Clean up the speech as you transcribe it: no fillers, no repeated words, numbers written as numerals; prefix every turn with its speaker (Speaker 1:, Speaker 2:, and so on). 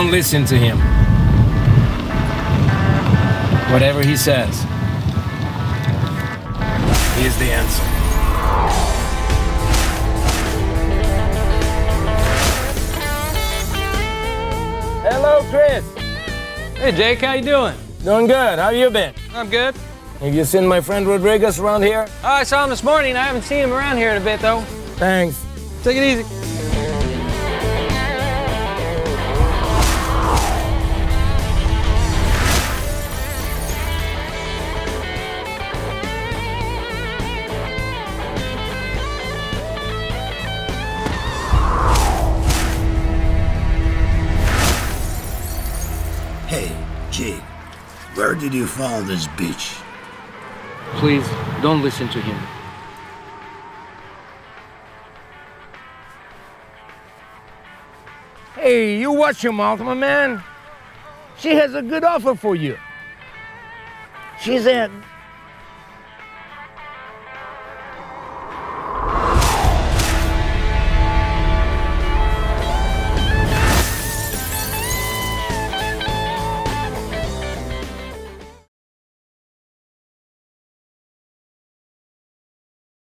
Speaker 1: Don't listen to him. Whatever he says, he is the answer. Hello, Chris.
Speaker 2: Hey, Jake, how you doing?
Speaker 1: Doing good. How you been?
Speaker 2: I'm good.
Speaker 1: Have you seen my friend Rodriguez around here?
Speaker 2: Oh, I saw him this morning. I haven't seen him around here in a bit, though.
Speaker 1: Thanks.
Speaker 2: Take it easy.
Speaker 3: Hey, Jake, where did you find this bitch?
Speaker 1: Please, don't listen to him. Hey, you watch your mouth, my man. She has a good offer for you. She's at